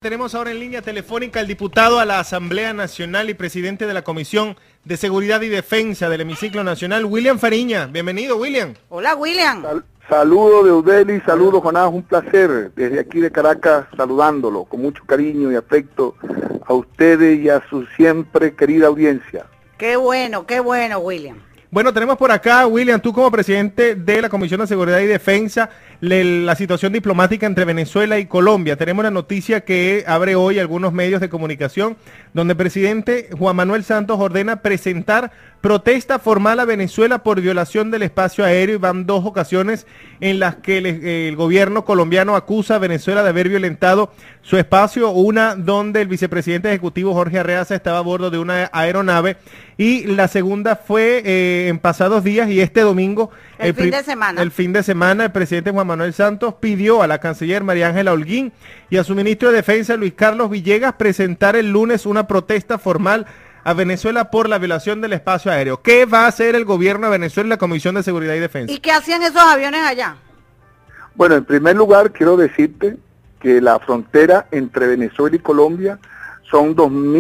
Tenemos ahora en línea telefónica al diputado a la Asamblea Nacional y presidente de la Comisión de Seguridad y Defensa del Hemiciclo Nacional, William Fariña. Bienvenido, William. Hola, William. Saludos de Udeli, saludos Jonás, un placer desde aquí de Caracas saludándolo con mucho cariño y afecto a ustedes y a su siempre querida audiencia. Qué bueno, William. Bueno, tenemos por acá, William, tú como presidente de la Comisión de Seguridad y Defensa, la situación diplomática entre Venezuela y Colombia. Tenemos la noticia que abre hoy algunos medios de comunicación, donde el presidente Juan Manuel Santos ordena presentar protesta formal a Venezuela por violación del espacio aéreo, y van dos ocasiones en las que el gobierno colombiano acusa a Venezuela de haber violentado su espacio, una donde el vicepresidente ejecutivo Jorge Arreaza estaba a bordo de una aeronave, y la segunda fue en pasados días y este domingo, el fin de semana, el presidente Juan Manuel Santos pidió a la canciller María Ángela Holguín y a su ministro de Defensa Luis Carlos Villegas presentar el lunes una protesta formal a Venezuela por la violación del espacio aéreo. ¿Qué va a hacer el gobierno de Venezuela y la Comisión de Seguridad y Defensa? ¿Y qué hacían esos aviones allá? Bueno, en primer lugar quiero decirte que la frontera entre Venezuela y Colombia son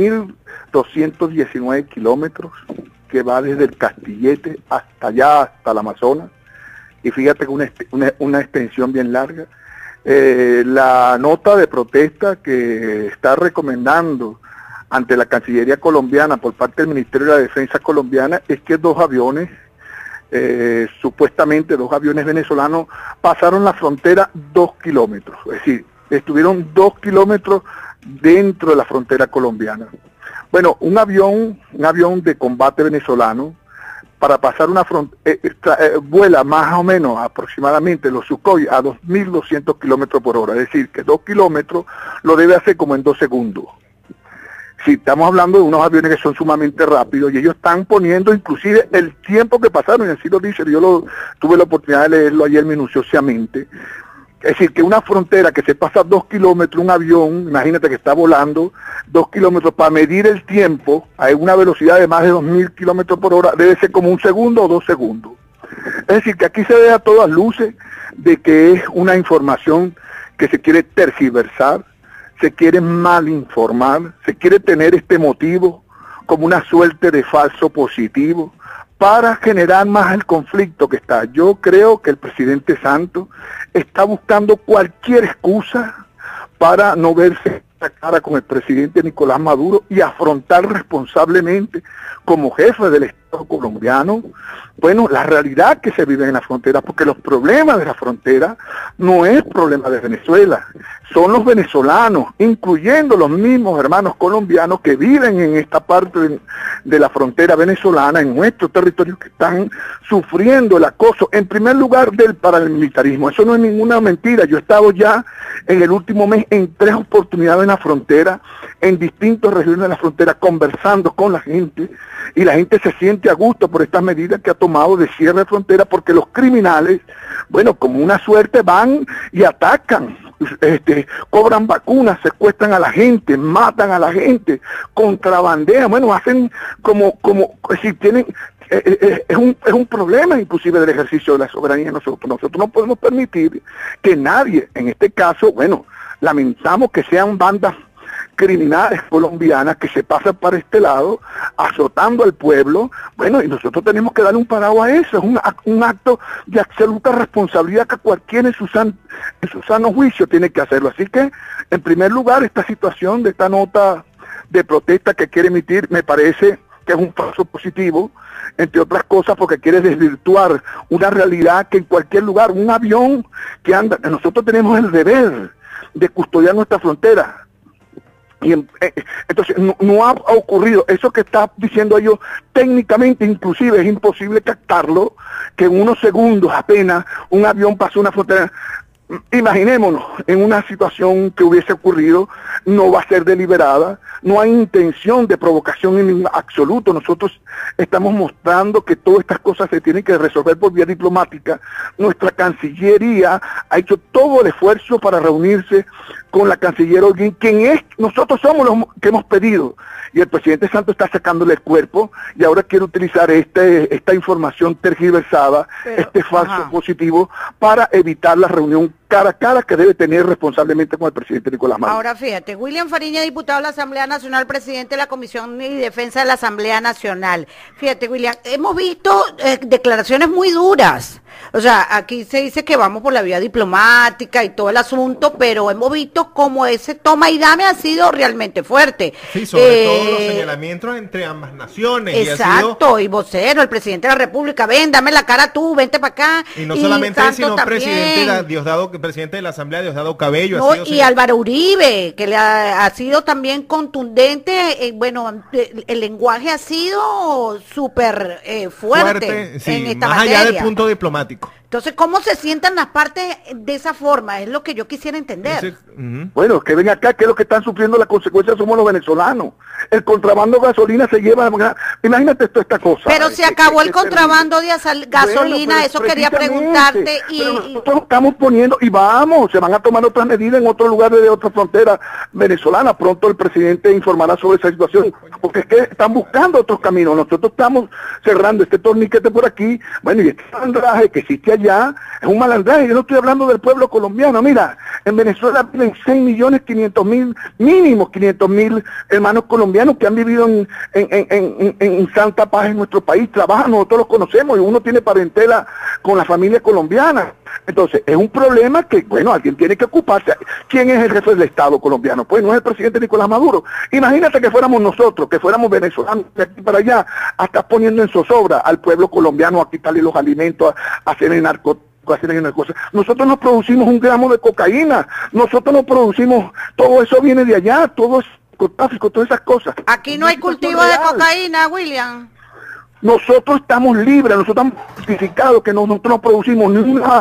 2.219 kilómetros, que va desde el Castillete hasta allá, hasta el Amazonas, y fíjate que una extensión bien larga. La nota de protesta que está recomendando ante la Cancillería colombiana por parte del Ministerio de la Defensa colombiana es que dos aviones, supuestamente dos aviones venezolanos, pasaron la frontera 2 kilómetros, es decir, estuvieron 2 kilómetros dentro de la frontera colombiana. Bueno, un avión de combate venezolano, para pasar una frontera, vuela más o menos aproximadamente los Sukhoi a 2.200 kilómetros por hora, es decir, que 2 kilómetros lo debe hacer como en 2 segundos. Sí, estamos hablando de unos aviones que son sumamente rápidos y ellos están poniendo inclusive el tiempo que pasaron, y así lo dice, tuve la oportunidad de leerlo ayer minuciosamente. Es decir, que una frontera que se pasa 2 kilómetros, un avión, imagínate que está volando 2 kilómetros, para medir el tiempo a una velocidad de más de 2.000 kilómetros por hora, debe ser como 1 segundo o 2 segundos. Es decir, que aquí se ve a todas luces de que es una información que se quiere tergiversar, se quiere mal informar, se quiere tener este motivo como una suerte de falso positivo para generar más el conflicto que está. Yo creo que el presidente Santos está buscando cualquier excusa para no verse la cara con el presidente Nicolás Maduro y afrontar responsablemente como jefe del Estado colombiano, bueno, la realidad que se vive en la frontera, porque los problemas de la frontera no es problema de Venezuela, son los venezolanos, incluyendo los mismos hermanos colombianos que viven en esta parte de la frontera venezolana, en nuestro territorio, que están sufriendo el acoso, en primer lugar del paramilitarismo. Eso no es ninguna mentira. Yo he estado ya en el último mes en 3 oportunidades en la frontera, en distintas regiones de la frontera, conversando con la gente, y la gente se siente a gusto por estas medidas que ha tomado de cierre de frontera, porque los criminales, bueno, como una suerte, van y atacan, cobran vacunas, secuestran a la gente, matan a la gente, contrabandean, bueno, hacen como si tienen, es un problema inclusive del ejercicio de la soberanía de nosotros. Nosotros no podemos permitir que nadie, en este caso, bueno, lamentamos que sean bandas criminales colombianas que se pasan para este lado, azotando al pueblo, bueno, y nosotros tenemos que darle un parado a eso. Es un acto de absoluta responsabilidad que cualquiera en su sano juicio tiene que hacerlo. Así que, en primer lugar, esta situación de esta nota de protesta que quiere emitir, me parece que es un paso positivo, entre otras cosas porque quiere desvirtuar una realidad que en cualquier lugar, un avión que anda, nosotros tenemos el deber de custodiar nuestra frontera. Y entonces no ha ocurrido eso que está diciendo ellos. Técnicamente inclusive es imposible captarlo, que en unos segundos apenas un avión pasó una frontera. Imaginémonos en una situación que hubiese ocurrido, no va a ser deliberada, no hay intención de provocación en absoluto. Nosotros estamos mostrando que todas estas cosas se tienen que resolver por vía diplomática. Nuestra Cancillería ha hecho todo el esfuerzo para reunirse con la canciller Holguín, nosotros somos los que hemos pedido, y el presidente Santos está sacándole el cuerpo, y ahora quiere utilizar esta información tergiversada, este falso positivo, para evitar la reunión cara a cara que debe tener responsablemente con el presidente Nicolás Maduro. Ahora fíjate, William Fariña, diputado de la Asamblea Nacional, presidente de la Comisión de Defensa de la Asamblea Nacional. Fíjate, William, hemos visto declaraciones muy duras. O sea, aquí se dice que vamos por la vía diplomática y todo el asunto, pero hemos visto cómo ese toma y dame ha sido realmente fuerte. Sí, sobre todo los señalamientos entre ambas naciones. Exacto, y vocero, el presidente de la República, ven, dame la cara tú, vente para acá. Y no solamente él, sino presidente de la Asamblea, Diosdado Cabello. No, y Álvaro Uribe, que le ha sido también contundente, bueno, el lenguaje ha sido súper fuerte sí, en esta más materia. Allá del punto diplomático. Entonces, ¿cómo se sientan las partes de esa forma? Es lo que yo quisiera entender. Bueno, que ven acá, que es lo que están sufriendo las consecuencias somos los venezolanos. El contrabando de gasolina se lleva, imagínate toda esta cosa. Pero se acabó el contrabando de gasolina, bueno, eso quería preguntarte. Pero nosotros estamos poniendo, y se van a tomar otras medidas en otros lugares de otra frontera venezolana. Pronto el presidente informará sobre esa situación, porque es que están buscando otros caminos. Nosotros estamos cerrando este torniquete por aquí, bueno, y este malandraje que existe allá, es un malandraje. Yo no estoy hablando del pueblo colombiano. Mira, en Venezuela viven 6.500.000, mínimo 500.000 hermanos colombianos que han vivido en santa paz en nuestro país, trabajan, nosotros los conocemos, y uno tiene parentela con la familia colombiana. Entonces, es un problema que, bueno, alguien tiene que ocuparse. ¿Quién es el jefe del Estado colombiano? Pues no es el presidente Nicolás Maduro. Imagínate que fuéramos nosotros, que fuéramos venezolanos de aquí para allá, hasta poniendo en zozobra al pueblo colombiano a quitarle los alimentos, a hacer el narcotráfico. Nosotros no producimos un gramo de cocaína, nosotros no producimos, todo eso viene de allá, todo es narcotráfico, todas esas cosas. Aquí no hay cultivo de cocaína, William. Nosotros estamos libres, nosotros estamos certificados que nosotros no producimos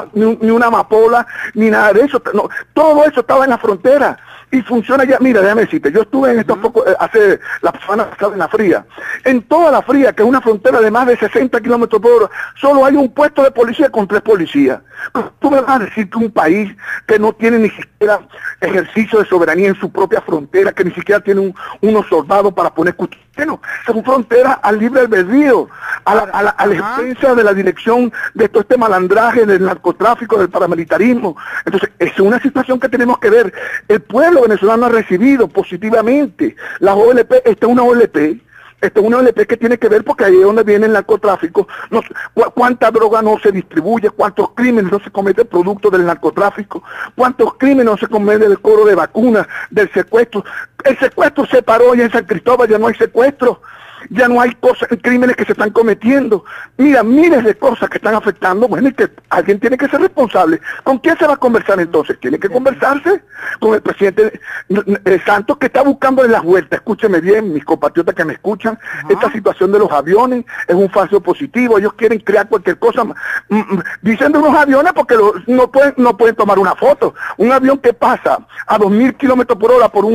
ni una amapola, ni nada de eso. No, todo eso estaba en la frontera y funciona ya. Mira, déjame decirte, yo estuve en estos hace la semana pasada en La Fría. En toda La Fría, que es una frontera de más de 60 kilómetros por hora, solo hay un puesto de policía con 3 policías. Tú me vas a decir que un país que no tiene ni siquiera ejercicio de soberanía en su propia frontera, que ni siquiera tiene unos soldados para poner cuchillos. Bueno, son fronteras al libre albedrío, a la expensa de la dirección de todo este malandraje, del narcotráfico, del paramilitarismo. Entonces, es una situación que tenemos que ver. El pueblo venezolano ha recibido positivamente las OLP. Esta es una OLP. Esto es una OLP que tiene que ver porque ahí es donde viene el narcotráfico. ¿Cuánta droga no se distribuye? ¿Cuántos crímenes no se cometen producto del narcotráfico? ¿Cuántos crímenes no se cometen del cobro de vacunas, del secuestro? El secuestro se paró ya en San Cristóbal, ya no hay secuestro. Ya no hay crímenes que se están cometiendo. Mira, miles de cosas que están afectando. Bueno, y que alguien tiene que ser responsable. ¿Con quién se va a conversar entonces? Tiene que conversarse con el presidente Santos, que está buscando en las vueltas. Escúcheme bien, mis compatriotas que me escuchan. Esta situación de los aviones es un falso positivo. Ellos quieren crear cualquier cosa. Dicen de unos aviones porque no pueden tomar una foto. Un avión que pasa a 2.000 kilómetros por hora por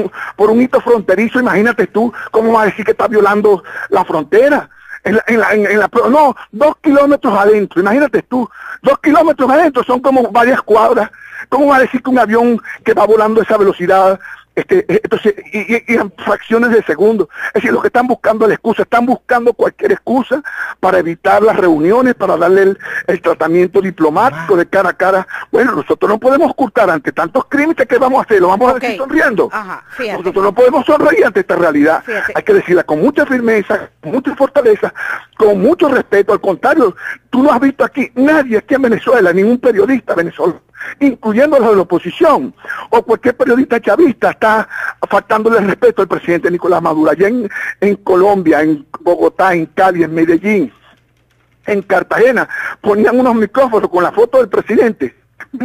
un hito fronterizo. Imagínate tú cómo va a decir que está violando la frontera. No, 2 kilómetros adentro, imagínate tú, 2 kilómetros adentro son como varias cuadras. ¿Cómo va a decir que un avión que va volando a esa velocidad, entonces, y en fracciones de segundo? Es decir, los que están buscando la excusa, están buscando cualquier excusa para evitar las reuniones, para darle el tratamiento diplomático de cara a cara. Bueno, nosotros no podemos ocultar ante tantos crímenes. ¿Qué vamos a hacer? ¿Lo vamos a decir sonriendo? Nosotros no podemos sonreír ante esta realidad. Hay que decirla con mucha firmeza, con mucha fortaleza, con mucho respeto. Al contrario, tú no has visto aquí, nadie aquí en Venezuela, ningún periodista venezolano, incluyendo los de la oposición, o cualquier periodista chavista, está faltándole el respeto al presidente Nicolás Maduro. Allá en Colombia, en Bogotá, en Cali, en Medellín, en Cartagena, ponían unos micrófonos con la foto del presidente,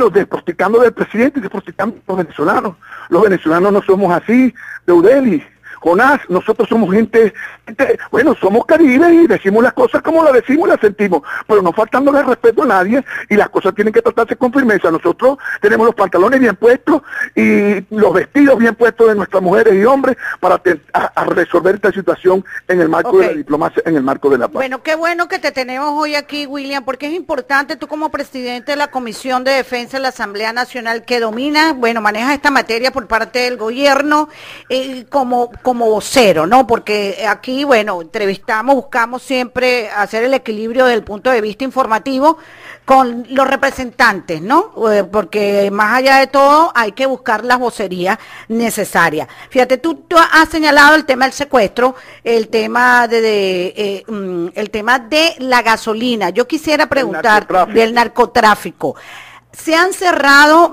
desprosticando del presidente y desprosticando a los venezolanos. Los venezolanos no somos así, Deudeli. Jonás, nosotros somos bueno, somos caribes y decimos las cosas como las decimos y las sentimos, pero no faltándole respeto a nadie, y las cosas tienen que tratarse con firmeza. Nosotros tenemos los pantalones bien puestos y los vestidos bien puestos de nuestras mujeres y hombres para a resolver esta situación en el marco de la diplomacia, en el marco de la paz. Bueno, qué bueno que te tenemos hoy aquí, William, porque es importante tú como presidente de la Comisión de Defensa de la Asamblea Nacional, que domina, bueno, maneja esta materia por parte del gobierno, como vocero, ¿no? Porque aquí, bueno, buscamos siempre hacer el equilibrio desde el punto de vista informativo con los representantes, ¿no? Porque más allá de todo hay que buscar las vocerías necesarias. Fíjate, tú has señalado el tema del secuestro, el tema el tema de la gasolina. Yo quisiera preguntar del narcotráfico. Se han cerrado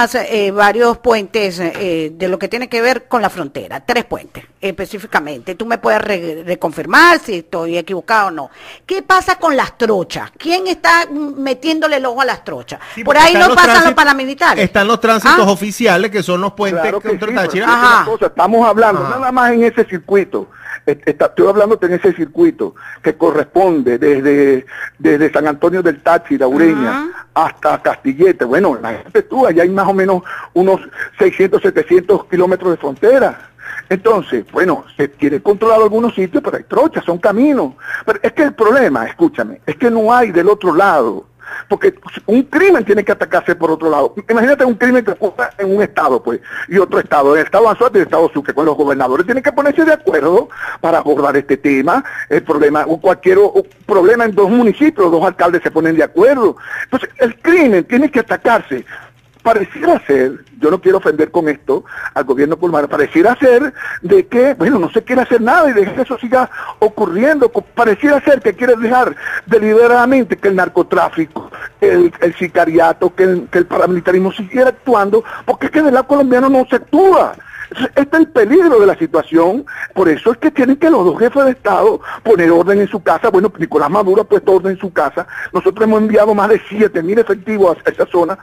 varios puentes de lo que tiene que ver con la frontera, 3 puentes específicamente. Tú me puedes reconfirmar si estoy equivocado o no. ¿Qué pasa con las trochas? ¿Quién está metiéndole el ojo a las trochas? Sí, por ahí no pasan los paramilitares. Están los tránsitos oficiales, que son los puentes contra Táchira. Estamos hablando nada más en ese circuito. Estoy hablándote en ese circuito que corresponde desde San Antonio del Táchira, Ureña, hasta Castillete. Bueno, imagínate tú, allá hay más o menos unos 600, 700 kilómetros de frontera. Entonces, bueno, se quiere controlar algunos sitios, pero hay trochas, son caminos. Pero es que el problema, escúchame, es que no hay del otro lado. Porque un crimen tiene que atacarse por otro lado. Imagínate un crimen que ocurra en un estado, pues, y otro estado, en el estado Anzoátegui y el estado Sucre, con los gobernadores tienen que ponerse de acuerdo para abordar este tema, el problema, o cualquier problema en 2 municipios, 2 alcaldes se ponen de acuerdo. Entonces, el crimen tiene que atacarse. Pareciera ser, yo no quiero ofender con esto al gobierno pulmar, pareciera ser de que, bueno, no se quiere hacer nada y dejar que eso siga ocurriendo. Pareciera ser que quiere dejar deliberadamente que el narcotráfico, el sicariato, que el paramilitarismo siguiera actuando, porque es que del lado colombiano no se actúa. Este es el peligro de la situación. Por eso es que tienen que los 2 jefes de Estado poner orden en su casa. Bueno, Nicolás Maduro ha puesto orden en su casa. Nosotros hemos enviado más de 7.000 efectivos a esa zona.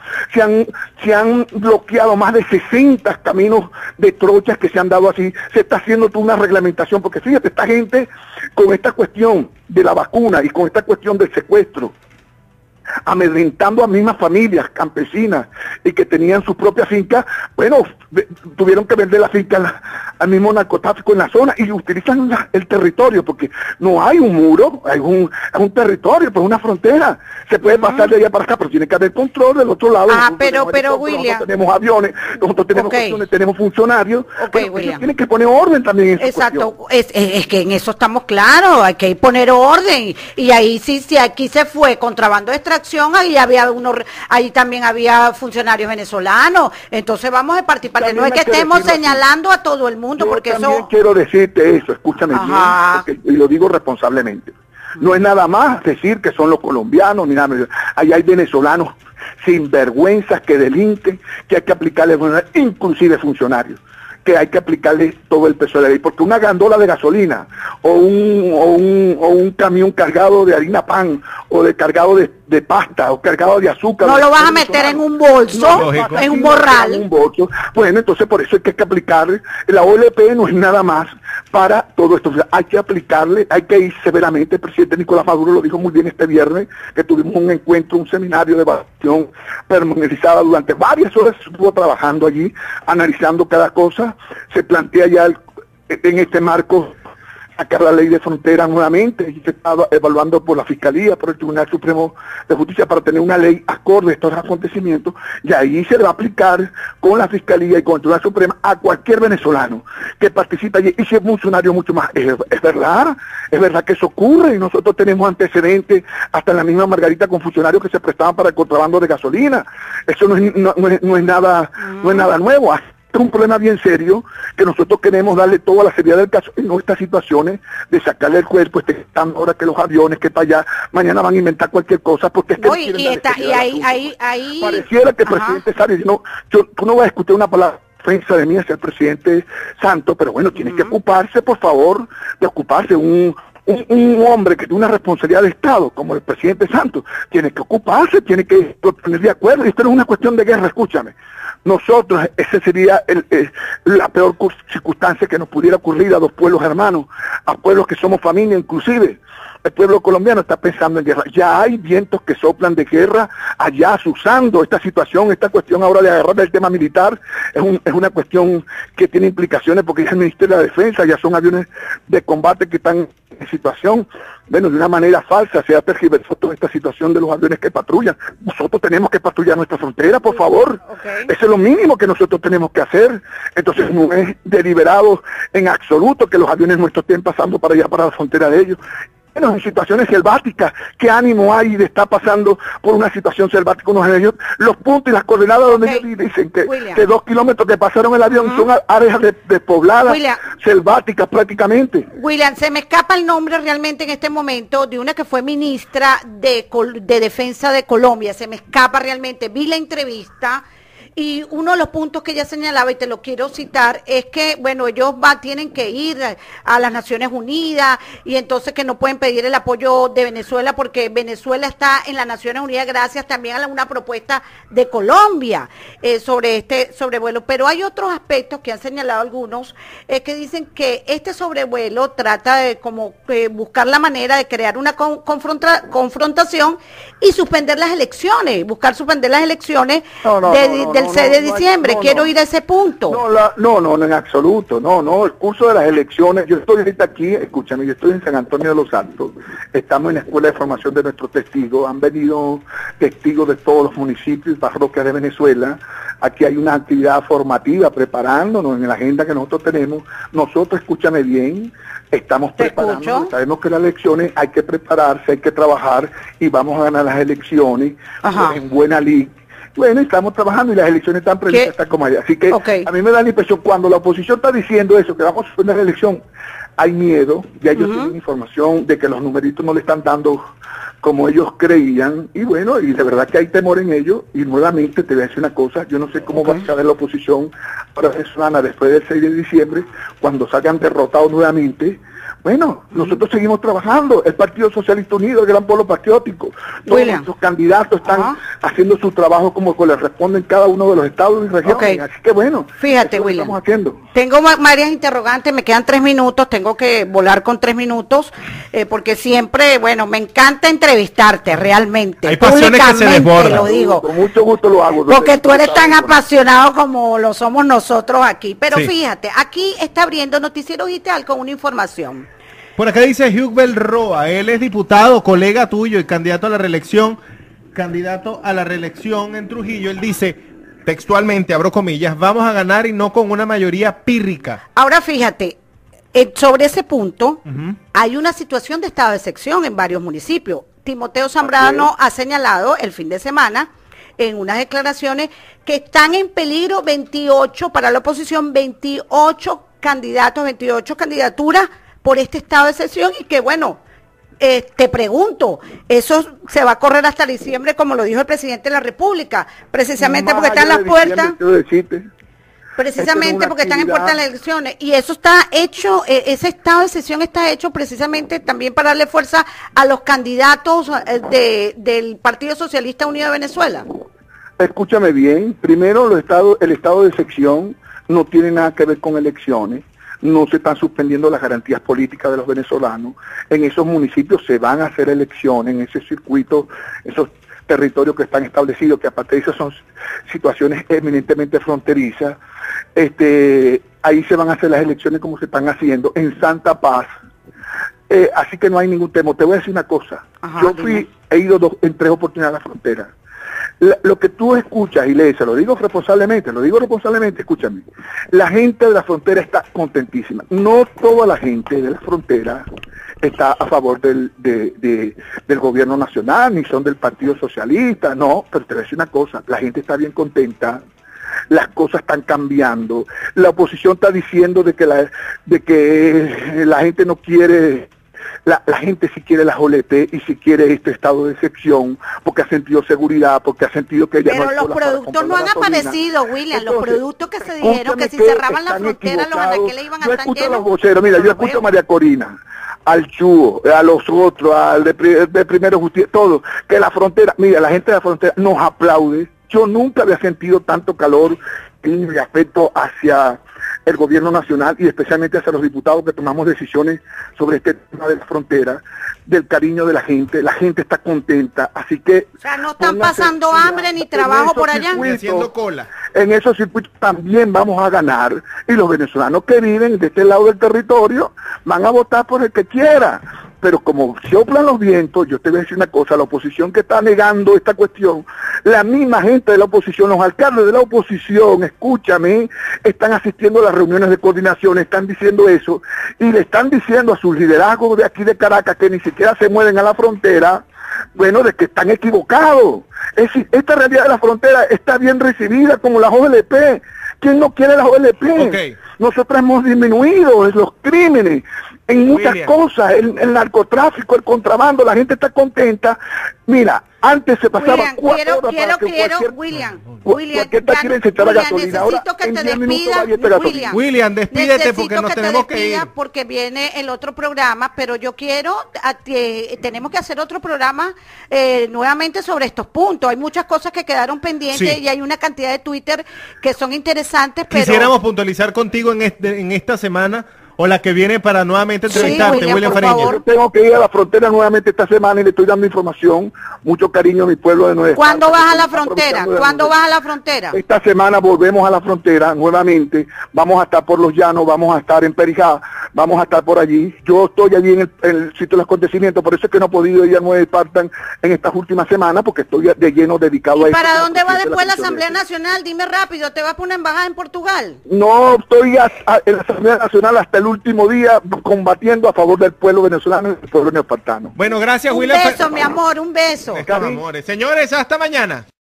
Se han bloqueado más de 60 caminos de trochas que se han dado así. Se está haciendo toda una reglamentación, porque fíjate, esta gente con esta cuestión de la vacuna y con esta cuestión del secuestro, amedrentando a mismas familias campesinas y que tenían sus propias fincas, bueno, tuvieron que vender la finca al mismo narcotráfico en la zona y utilizan el territorio, porque no hay un muro, hay un territorio, pues una frontera, se puede pasar de allá para acá, pero tiene que haber control del otro lado. Pero William, nosotros tenemos aviones, nosotros tenemos cuestiones, tenemos funcionarios, William, tienen que poner orden también en esa cuestión. Es que en eso estamos claros, hay que poner orden, y ahí sí, aquí se fue contrabando de extracción, ahí también había funcionarios venezolanos, entonces vamos a partir, no es que estemos señalando a todo el mundo, porque eso... Yo quiero decirte eso, escúchame bien, y lo digo responsablemente. No es nada más decir que son los colombianos, ni nada, ahí hay venezolanos sinvergüenzas que delinquen, que hay que aplicarles, inclusive funcionarios, que hay que aplicarle todo el peso de la ley, porque una gandola de gasolina o un camión cargado de harina pan o cargado de pasta o cargado de azúcar, no lo vas a meter en un bolso, en un morral, en un bolso. Bueno, entonces por eso es que hay que aplicarle, la OLP no es nada más para todo esto, o sea, hay que aplicarle, hay que ir severamente. El presidente Nicolás Maduro lo dijo muy bien este viernes, que tuvimos un encuentro, un seminario de evaluación personalizada durante varias horas, estuvo trabajando allí, analizando cada cosa. Se plantea ya en este marco sacar la ley de frontera nuevamente, y se está evaluando por la Fiscalía, por el Tribunal Supremo de Justicia, para tener una ley acorde a estos acontecimientos, y ahí se le va a aplicar con la Fiscalía y con el Tribunal Supremo a cualquier venezolano que participe allí, y si es funcionario mucho más. Es verdad que eso ocurre, y nosotros tenemos antecedentes, hasta en la misma Margarita, con funcionarios que se prestaban para el contrabando de gasolina. Eso no es nada nuevo. Es un problema bien serio, que nosotros queremos darle toda la seriedad del caso, y no estas situaciones de sacarle el cuerpo, ahora que los aviones, que para allá, mañana van a inventar cualquier cosa, porque es que pareciera que el presidente sabe, tú no vas a escuchar una palabra defensa de mí hacia el presidente Santos, pero bueno, tiene que ocuparse, por favor, de ocuparse. un hombre que tiene una responsabilidad de Estado, como el presidente Santos, tiene que ocuparse, tiene que poner de acuerdo. Esto no es una cuestión de guerra, escúchame. Nosotros, ese sería la peor circunstancia que nos pudiera ocurrir a dos pueblos hermanos, a pueblos que somos familia inclusive. El pueblo colombiano está pensando en guerra. Ya hay vientos que soplan de guerra allá, usando esta situación, esta cuestión ahora de agarrar el tema militar, es una cuestión que tiene implicaciones porque ya el Ministerio de la Defensa, ya son aviones de combate que están en situación, bueno, de una manera falsa se ha tergiversado toda esta situación de los aviones que patrullan. Nosotros tenemos que patrullar nuestra frontera, por favor. Okay. Eso es lo mínimo que nosotros tenemos que hacer. Entonces no es deliberado en absoluto que los aviones nuestros estén pasando para allá, para la frontera de ellos. Bueno, en situaciones selváticas, ¿qué ánimo hay de estar pasando por una situación selvática unos de ellos? Los puntos y las coordenadas donde ellos dicen que 2 kilómetros que pasaron el avión son áreas despobladas, selváticas prácticamente. William, se me escapa el nombre realmente en este momento de una que fue ministra de Defensa de Colombia, se me escapa realmente, vi la entrevista. Y uno de los puntos que ella señalaba, y te lo quiero citar, es que, bueno, ellos tienen que ir a las Naciones Unidas y entonces que no pueden pedir el apoyo de Venezuela porque Venezuela está en las Naciones Unidas gracias también a una propuesta de Colombia sobre este sobrevuelo. Pero hay otros aspectos que han señalado algunos que dicen que este sobrevuelo trata de como buscar la manera de crear una confrontación y suspender las elecciones, buscar suspender las elecciones del 6 de diciembre. Quiero ir a ese punto. No, en absoluto. No, el curso de las elecciones. Yo estoy ahorita aquí, escúchame, yo estoy en San Antonio de los Altos. Estamos en la escuela de formación de nuestros testigos. Han venido testigos de todos los municipios y parroquias de Venezuela. Aquí hay una actividad formativa preparándonos en la agenda que nosotros tenemos. Nosotros, escúchame bien, estamos preparando. Sabemos que las elecciones hay que prepararse, hay que trabajar y vamos a ganar las elecciones en buena ley. Bueno, estamos trabajando y las elecciones están previstas, están como allá. Así que a mí me da la impresión, cuando la oposición está diciendo eso, que vamos a suspender la elección, hay miedo, ya ellos tienen información de que los numeritos no le están dando como ellos creían, y bueno, y de verdad que hay temor en ello, y nuevamente te voy a decir una cosa, yo no sé cómo va a estar la oposición para venezolana después del 6 de diciembre, cuando salgan derrotados nuevamente. Bueno, nosotros seguimos trabajando, el Partido Socialista Unido, el Gran Polo Patriótico, todos nuestros candidatos están haciendo su trabajo como les responden cada uno de los estados y regiones, así que bueno, fíjate, William, estamos haciendo. Tengo varias interrogantes, me quedan 3 minutos, tengo que volar con 3 minutos, porque siempre, bueno, me encanta entrevistarte realmente. Hay pasiones que se desbordan. Lo digo. Con mucho gusto lo hago. Porque tú eres tan apasionado como lo somos nosotros aquí, pero fíjate, aquí está abriendo Noticiero Digital con una información. Por acá dice Hugbel Roa, él es diputado, colega tuyo y candidato a la reelección en Trujillo. Él dice, textualmente, abro comillas, vamos a ganar y no con una mayoría pírrica. Ahora fíjate, sobre ese punto, hay una situación de estado de excepción en varios municipios. Timoteo Zambrano ha señalado el fin de semana, en unas declaraciones, que están en peligro 28, para la oposición, 28 candidatos, 28 candidaturas, por este estado de excepción y que bueno, te pregunto, eso se va a correr hasta diciembre como lo dijo el presidente de la República, precisamente porque están las puertas, precisamente porque están en puertas las elecciones y eso está hecho, ese estado de excepción está hecho precisamente también para darle fuerza a los candidatos del Partido Socialista Unido de Venezuela. Escúchame bien, primero el estado de excepción no tiene nada que ver con elecciones. No se están suspendiendo las garantías políticas de los venezolanos. En esos municipios se van a hacer elecciones, en ese circuito, esos territorios que están establecidos, que aparte de esas son situaciones eminentemente fronterizas. Ahí se van a hacer las elecciones como se están haciendo, en Santa Paz. Así que no hay ningún temor. Te voy a decir una cosa. He ido en 3 oportunidades a la frontera. Lo que tú escuchas y lees, lo digo responsablemente, escúchame, la gente de la frontera está contentísima. No toda la gente de la frontera está a favor del gobierno nacional, ni son del Partido Socialista, no, pero te voy a decir una cosa, la gente está bien contenta, las cosas están cambiando, la oposición está diciendo de que la gente no quiere... La gente sí quiere la OLP y sí quiere este estado de excepción porque ha sentido seguridad, porque ha sentido que ella pero los productos no han aparecido, William. Entonces, los productos que se dijeron que si cerraban la frontera, los anaqueles iban a estar llenos. Yo escucho a los voceros, mira, yo escucho a María Corina, al Chuo, a los otros, al de Primero Justicia, todo, que la frontera, mira, la gente de la frontera nos aplaude. Yo nunca había sentido tanto calor y respeto hacia el gobierno nacional y especialmente hacia los diputados que tomamos decisiones sobre este tema de la frontera, del cariño de la gente está contenta, así que... O sea, no están pasando hambre ni trabajo por allá. Haciendo cola. En esos circuitos también vamos a ganar y los venezolanos que viven de este lado del territorio van a votar por el que quiera. Pero como soplan los vientos, yo te voy a decir una cosa, la oposición que está negando esta cuestión, la misma gente de la oposición, los alcaldes de la oposición, escúchame, están asistiendo a las reuniones de coordinación, están diciendo eso, y le están diciendo a sus liderazgos de aquí de Caracas que ni siquiera se mueven a la frontera, bueno, de que están equivocados. Es decir, esta realidad de la frontera está bien recibida como las OLP. ¿Quién no quiere las OLP? Okay. Nosotros hemos disminuido los crímenes en muchas cosas, el narcotráfico, el contrabando, la gente está contenta. Mira, antes se pasaba William, 4 horas para que William, cualquier taxi necesita la gasolina. Ahora, necesito que en te 10 minutos despidas, va 10 de gasolina. William, despídete porque nos tenemos que ir. Porque viene el otro programa, pero yo quiero, tenemos que hacer otro programa nuevamente sobre estos puntos. Hay muchas cosas que quedaron pendientes Sí. y hay una cantidad de Twitter que son interesantes, pero... Quisiéramos puntualizar contigo en esta semana o la que viene para nuevamente Sí, entrevistarte, William, por Fariña. favor. Yo tengo que ir a la frontera nuevamente esta semana y le estoy dando información, mucho cariño a mi pueblo de Nueva Esparta. ¿Cuándo vas a la Estamos frontera? aprovechando de ¿Cuándo la- vas a la frontera? Esta semana volvemos a la frontera nuevamente, vamos a estar por Los Llanos, vamos a estar en Perijá, vamos a estar por allí. Yo estoy allí en el sitio de los acontecimientos, por eso es que no he podido ir a Nueva Esparta en estas últimas semanas, porque estoy de lleno dedicado a ¿Y esto. para como dónde va presidente de después la Comisión de Asamblea Nacional? Dime rápido, ¿te vas por una embajada en Portugal? No, estoy en la Asamblea Nacional hasta el último día combatiendo a favor del pueblo venezolano y del pueblo neopartano. Bueno, gracias, Un William. beso, mi amor, un beso. Estamos, amores. Señores, hasta mañana.